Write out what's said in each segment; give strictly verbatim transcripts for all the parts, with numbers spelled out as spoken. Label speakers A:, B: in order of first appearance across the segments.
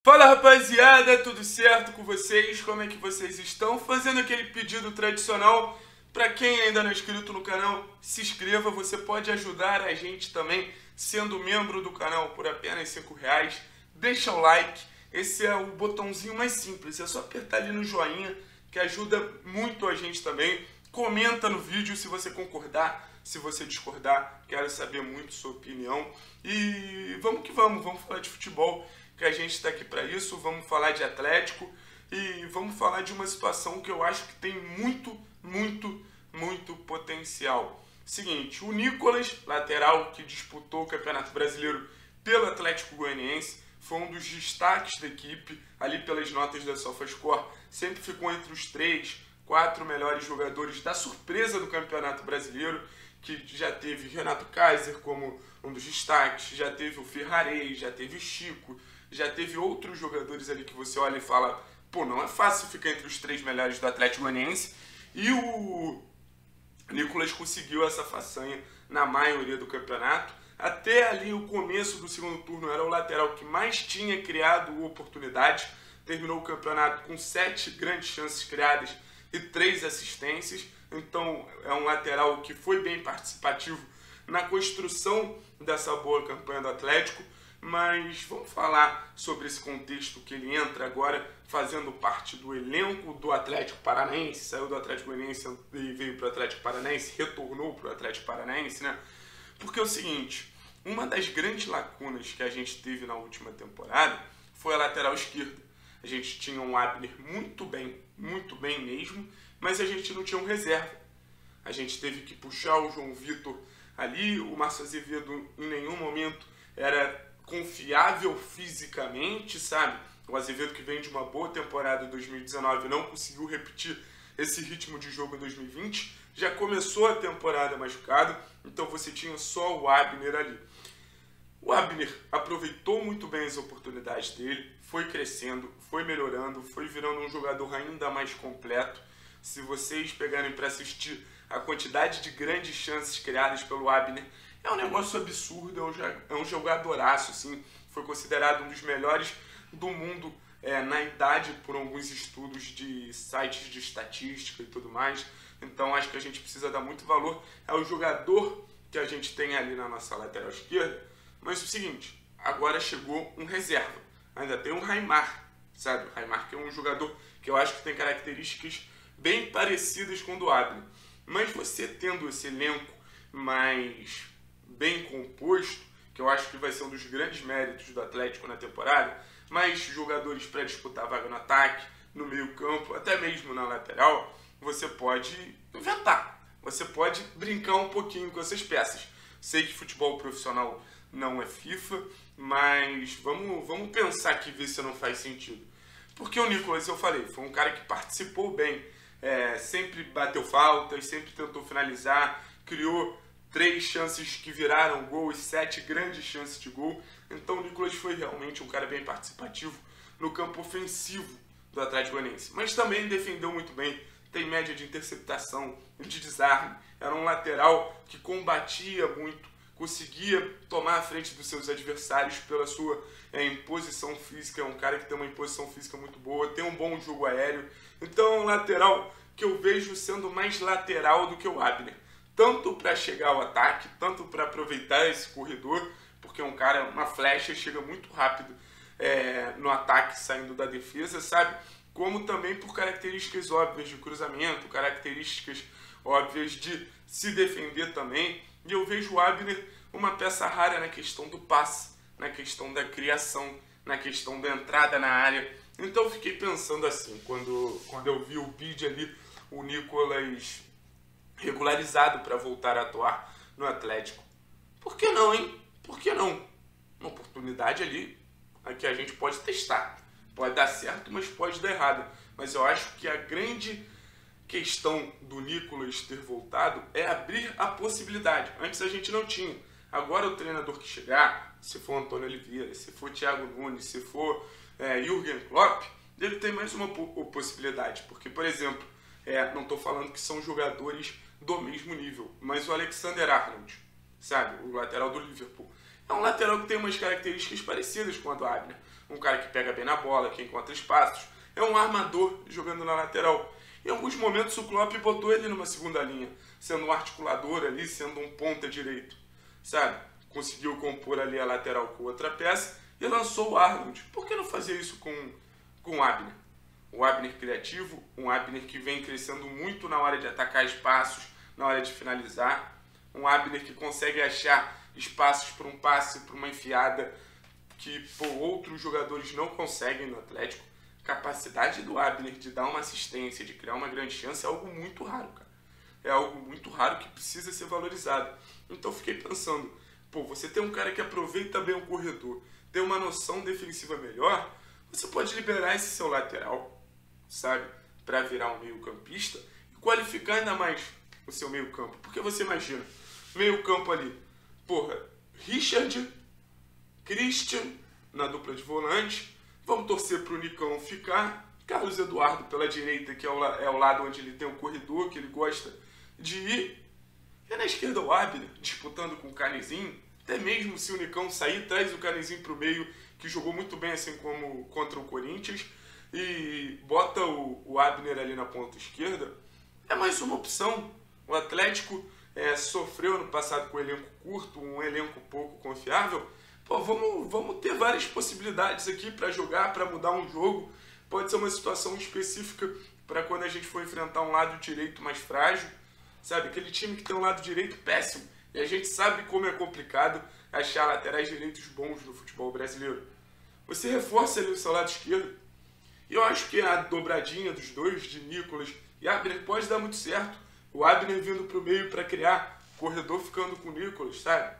A: Fala rapaziada, tudo certo com vocês? Como é que vocês estão? Fazendo aquele pedido tradicional, para quem ainda não é inscrito no canal, se inscreva, você pode ajudar a gente também sendo membro do canal por apenas cinco reais. Deixa o like, esse é o botãozinho mais simples, é só apertar ali no joinha, que ajuda muito a gente também. Comenta no vídeo se você concordar, se você discordar, quero saber muito sua opinião. E vamos que vamos, vamos falar de futebol, que a gente está aqui para isso, vamos falar de Atlético e vamos falar de uma situação que eu acho que tem muito, muito, muito potencial. Seguinte, o Nicolas, lateral que disputou o Campeonato Brasileiro pelo Atlético Goianiense, foi um dos destaques da equipe, ali pelas notas da SofaScore, sempre ficou entre os três, quatro melhores jogadores da surpresa do Campeonato Brasileiro, que já teve Renato Kaiser como um dos destaques, já teve o Ferrarez, já teve o Chico, já teve outros jogadores ali que você olha e fala, pô, não é fácil ficar entre os três melhores do Atlético Goianiense, e o Nicolas conseguiu essa façanha na maioria do campeonato. Até ali o começo do segundo turno era o lateral que mais tinha criado oportunidades, terminou o campeonato com sete grandes chances criadas e três assistências, então é um lateral que foi bem participativo na construção dessa boa campanha do Atlético. Mas vamos falar sobre esse contexto que ele entra agora, fazendo parte do elenco do Atlético Paranaense, saiu do Atlético Goianiense e veio para o Atlético Paranaense, retornou para o Atlético Paranaense, né? Porque é o seguinte, uma das grandes lacunas que a gente teve na última temporada foi a lateral esquerda. A gente tinha um Abner muito bem, muito bem mesmo, mas a gente não tinha um reserva. A gente teve que puxar o João Vitor ali, o Márcio Azevedo em nenhum momento era confiável fisicamente, sabe? O Azevedo, que vem de uma boa temporada em dois mil e dezenove, não conseguiu repetir esse ritmo de jogo em dois mil e vinte, já começou a temporada machucado, então você tinha só o Abner ali. O Abner aproveitou muito bem as oportunidades dele, foi crescendo, foi melhorando, foi virando um jogador ainda mais completo. Se vocês pegarem para assistir a quantidade de grandes chances criadas pelo Abner, é um negócio absurdo, é um jogadoraço, assim, foi considerado um dos melhores do mundo é, na idade por alguns estudos de sites de estatística e tudo mais. Então acho que a gente precisa dar muito valor ao jogador que a gente tem ali na nossa lateral esquerda. Mas é o seguinte, agora chegou um reserva, ainda tem um Raimar, sabe? O Raimar que é um jogador que eu acho que tem características bem parecidas com o do Abner. Mas você tendo esse elenco mais bem composto, que eu acho que vai ser um dos grandes méritos do Atlético na temporada, mais jogadores para disputar a vaga no ataque, no meio campo, até mesmo na lateral, você pode inventar, você pode brincar um pouquinho com essas peças. Sei que futebol profissional não é FIFA, mas vamos, vamos pensar aqui, ver se não faz sentido. Porque o Nicolas, eu falei, foi um cara que participou bem, é, sempre bateu faltas, sempre tentou finalizar, criou três chances que viraram gol e sete grandes chances de gol. Então o Nicolas foi realmente um cara bem participativo no campo ofensivo do Atlético Goianiense. Mas também defendeu muito bem, tem média de interceptação, de desarme. Era um lateral que combatia muito, conseguia tomar a frente dos seus adversários pela sua é, imposição física. É um cara que tem uma imposição física muito boa, tem um bom jogo aéreo. Então é um lateral que eu vejo sendo mais lateral do que o Abner. Tanto para chegar ao ataque, tanto para aproveitar esse corredor, porque é um cara, uma flecha, chega muito rápido é, no ataque, saindo da defesa, sabe? Como também por características óbvias de cruzamento, características óbvias de se defender também. E eu vejo o Abner uma peça rara na questão do passe, na questão da criação, na questão da entrada na área. Então eu fiquei pensando assim, quando, quando eu vi o bid ali, o Nicolas regularizado para voltar a atuar no Atlético. Por que não, hein? Por que não? Uma oportunidade ali que a gente pode testar. Pode dar certo, mas pode dar errado. Mas eu acho que a grande questão do Nicolas ter voltado é abrir a possibilidade. Antes a gente não tinha. Agora o treinador que chegar, se for Antônio Oliveira, se for Thiago Nunes, se for é, Jürgen Klopp, ele tem mais uma possibilidade. Porque, por exemplo, é, não estou falando que são jogadores do mesmo nível, mas o Alexander Arnold, sabe, o lateral do Liverpool, é um lateral que tem umas características parecidas com a do Abner. Um cara que pega bem na bola, que encontra espaços. É um armador jogando na lateral. Em alguns momentos o Klopp botou ele numa segunda linha, sendo um articulador ali, sendo um ponta direito, sabe? Conseguiu compor ali a lateral com outra peça e lançou o Arnold. Por que não fazer isso com, com o Abner? Um Abner criativo, um Abner que vem crescendo muito na hora de atacar espaços, na hora de finalizar. Um Abner que consegue achar espaços para um passe, para uma enfiada que pô, outros jogadores não conseguem no Atlético. A capacidade do Abner de dar uma assistência, de criar uma grande chance é algo muito raro, cara. É algo muito raro que precisa ser valorizado. Então fiquei pensando, pô, você tem um cara que aproveita bem o corredor, tem uma noção defensiva melhor, você pode liberar esse seu lateral, sabe, para virar um meio-campista e qualificar ainda mais o seu meio-campo. Porque você imagina, meio-campo ali, porra, Richard, Christian na dupla de volante, vamos torcer pro Nicão ficar, Carlos Eduardo pela direita, que é o, é o lado onde ele tem o corredor, que ele gosta de ir, e na esquerda o Abner, disputando com o Canezinho, até mesmo se o Nicão sair, traz o Canezinho pro meio, que jogou muito bem assim como contra o Corinthians, e bota o, o Abner ali na ponta esquerda, é mais uma opção. O Atlético é, sofreu no passado com um elenco curto, um elenco pouco confiável. Pô, vamos, vamos ter várias possibilidades aqui para jogar, para mudar um jogo. Pode ser uma situação específica para quando a gente for enfrentar um lado direito mais frágil, sabe? Aquele time que tem um lado direito péssimo. E a gente sabe como é complicado achar laterais direitos bons no futebol brasileiro. Você reforça ali o seu lado esquerdo. E eu acho que a dobradinha dos dois, de Nicolas e Abner, pode dar muito certo. O Abner vindo para o meio para criar, corredor ficando com o Nicolas, sabe?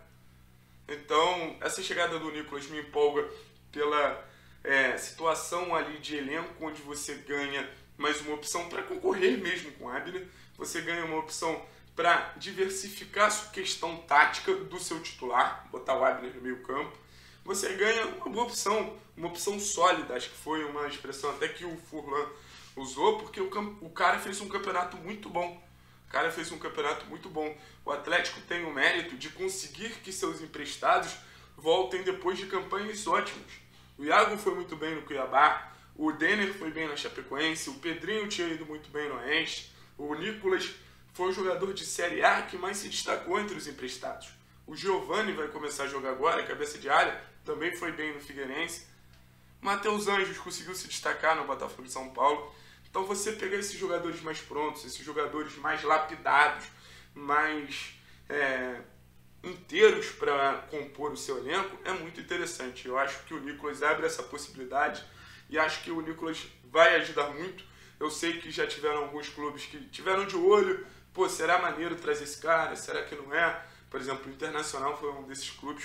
A: Então, essa chegada do Nicolas me empolga pela é, situação ali de elenco, onde você ganha mais uma opção para concorrer mesmo com o Abner. Você ganha uma opção para diversificar a sua questão tática do seu titular, botar o Abner no meio campo. Você ganha uma boa opção, uma opção sólida, acho que foi uma expressão até que o Furlan usou, porque o, o cara fez um campeonato muito bom. O cara fez um campeonato muito bom. O Atlético tem o mérito de conseguir que seus emprestados voltem depois de campanhas ótimas. O Iago foi muito bem no Cuiabá, o Denner foi bem na Chapecoense, o Pedrinho tinha ido muito bem no Oeste, o Nicolas foi o jogador de Série A que mais se destacou entre os emprestados. O Giovani vai começar a jogar agora, cabeça de área, também foi bem no Figueirense. Matheus Anjos conseguiu se destacar no Botafogo de São Paulo. Então você pegar esses jogadores mais prontos, esses jogadores mais lapidados, mais é, inteiros para compor o seu elenco, é muito interessante. Eu acho que o Nicolas abre essa possibilidade e acho que o Nicolas vai ajudar muito. Eu sei que já tiveram alguns clubes que tiveram de olho, pô, será maneiro trazer esse cara, será que não é? Por exemplo, o Internacional foi um desses clubes,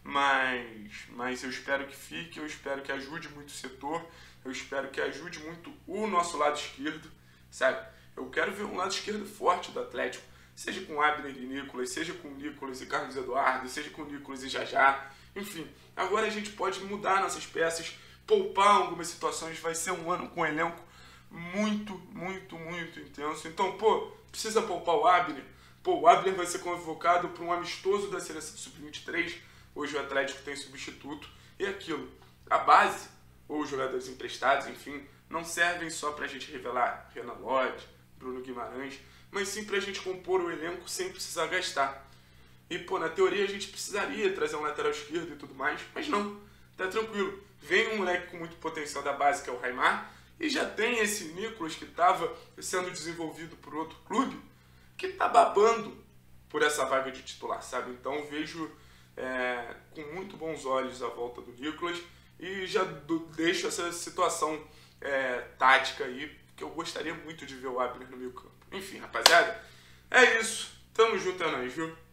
A: mas, mas eu espero que fique, eu espero que ajude muito o setor. Eu espero que ajude muito o nosso lado esquerdo, sabe? Eu quero ver um lado esquerdo forte do Atlético, seja com Abner e Nicolas, seja com Nicolas e Carlos Eduardo, seja com Nicolas e Jajá. Enfim, agora a gente pode mudar nossas peças, poupar algumas situações. Vai ser um ano com um elenco muito, muito, muito intenso. Então, pô, precisa poupar o Abner. Pô, o Abner vai ser convocado para um amistoso da seleção sub vinte e três. Hoje o Atlético tem substituto. E aquilo, a base ou os jogadores emprestados, enfim, não servem só para a gente revelar Renan Lodge, Bruno Guimarães, mas sim para a gente compor o elenco sem precisar gastar. E, pô, na teoria a gente precisaria trazer um lateral esquerdo e tudo mais, mas não, tá tranquilo. Vem um moleque com muito potencial da base, que é o Raimar, e já tem esse Nicolas que estava sendo desenvolvido por outro clube, que tá babando por essa vaga de titular, sabe? Então vejo é, com muito bons olhos a volta do Nicolas, e já do, deixo essa situação é, tática aí, que eu gostaria muito de ver o Abner no meio campo. Enfim, rapaziada, é isso. Tamo junto, é nóis, viu?